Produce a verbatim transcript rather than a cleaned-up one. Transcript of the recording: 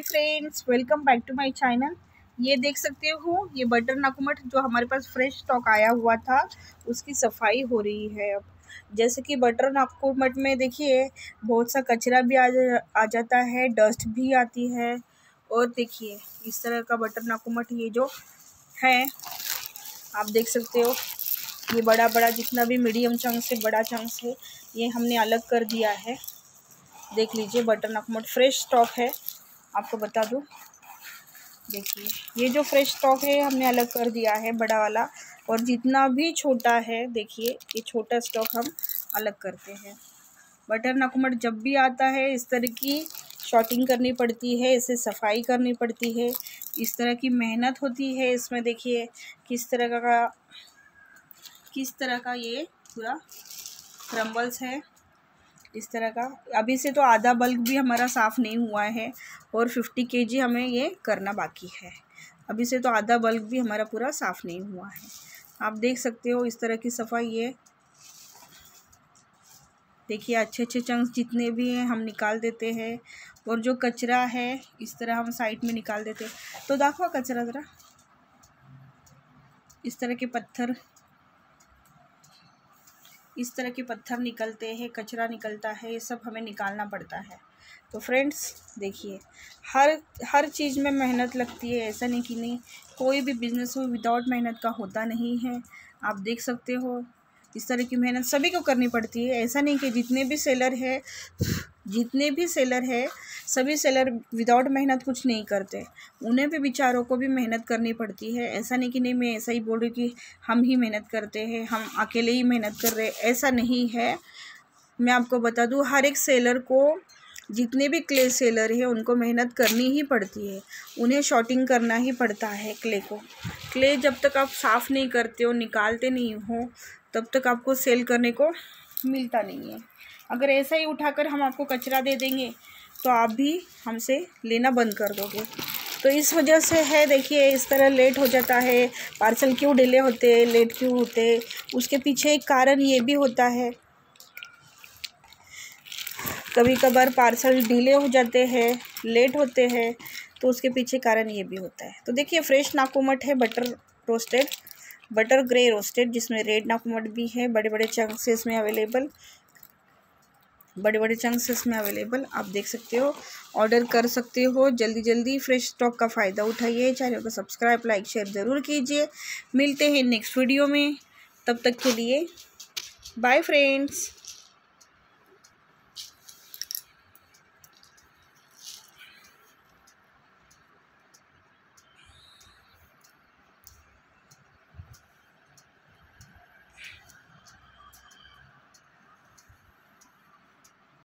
Hi friends, welcome back to my channel. ये देख सकते हो, ये बटर नाकुमट जो हमारे पास फ्रेश स्टॉक आया हुआ था उसकी सफाई हो रही है। अब जैसे कि बटर नाकुमट में देखिए बहुत सा कचरा भी आ, जा, आ जाता है, डस्ट भी आती है। और देखिए इस तरह का बटर नाकुमट ये जो है आप देख सकते हो, ये बड़ा बड़ा जितना भी मीडियम चंक्स है, बड़ा चंक्स है, ये हमने अलग कर दिया है। देख लीजिए बटर नाकुमट फ्रेश स्टॉक है, आपको बता दूं। देखिए ये जो फ्रेश स्टॉक है हमने अलग कर दिया है बड़ा वाला, और जितना भी छोटा है देखिए ये छोटा स्टॉक हम अलग करते हैं। बटर नाकुमट जब भी आता है इस तरह की शॉर्टिंग करनी पड़ती है, इसे सफाई करनी पड़ती है, इस तरह की मेहनत होती है इसमें। देखिए किस तरह का किस तरह का ये पूरा क्रम्बल्स है इस तरह का। अभी से तो आधा बल्क भी हमारा साफ़ नहीं हुआ है और फिफ्टी केजी हमें ये करना बाकी है। अभी से तो आधा बल्क भी हमारा पूरा साफ़ नहीं हुआ है। आप देख सकते हो इस तरह की सफाई। ये देखिए अच्छे अच्छे चंक्स जितने भी हैं हम निकाल देते हैं, और जो कचरा है इस तरह हम साइड में निकाल देते हैं। तो देखो कचरा ज़रा, इस तरह के पत्थर इस तरह के पत्थर निकलते हैं, कचरा निकलता है, ये सब हमें निकालना पड़ता है। तो फ्रेंड्स देखिए हर हर चीज़ में मेहनत लगती है, ऐसा नहीं कि नहीं, कोई भी बिज़नेस हो विदाउट मेहनत का होता नहीं है। आप देख सकते हो इस तरह की मेहनत सभी को करनी पड़ती है। ऐसा नहीं कि जितने भी सेलर है जितने भी सेलर है सभी सेलर विदाउट मेहनत कुछ नहीं करते, उन्हें भी बेचारों को भी मेहनत करनी पड़ती है। ऐसा नहीं कि नहीं, मैं ऐसा ही बोल रही कि हम ही मेहनत करते हैं, हम अकेले ही मेहनत कर रहे हैं, ऐसा नहीं है। मैं आपको बता दूं हर एक सेलर को, जितने भी क्ले सेलर है उनको मेहनत करनी ही पड़ती है, उन्हें शॉर्टिंग करना ही पड़ता है क्ले को। क्ले जब तक आप साफ़ नहीं करते हो, निकालते नहीं हो, तब तक आपको सेल करने को मिलता नहीं है। अगर ऐसा ही उठाकर हम आपको कचरा दे देंगे तो आप भी हमसे लेना बंद कर दोगे। तो इस वजह से है, देखिए इस तरह लेट हो जाता है। पार्सल क्यों डिले होते, लेट क्यों होते, उसके पीछे एक कारण ये भी होता है। कभी कभार पार्सल डिले हो जाते हैं, लेट होते हैं, तो उसके पीछे कारण ये भी होता है। तो देखिए फ्रेश नाकुमट है, butter roasted, butter grey roasted, जिसमें रेड नाकुमट भी है, बड़े बड़े चंक्स इसमें अवेलेबल बड़े बड़े चंक्स इसमें अवेलेबल आप देख सकते हो। ऑर्डर कर सकते हो, जल्दी जल्दी फ्रेश स्टॉक का फ़ायदा उठाइए। चैनल को सब्सक्राइब, लाइक, शेयर ज़रूर कीजिए। मिलते हैं नेक्स्ट वीडियो में, तब तक के लिए बाय फ्रेंड्स।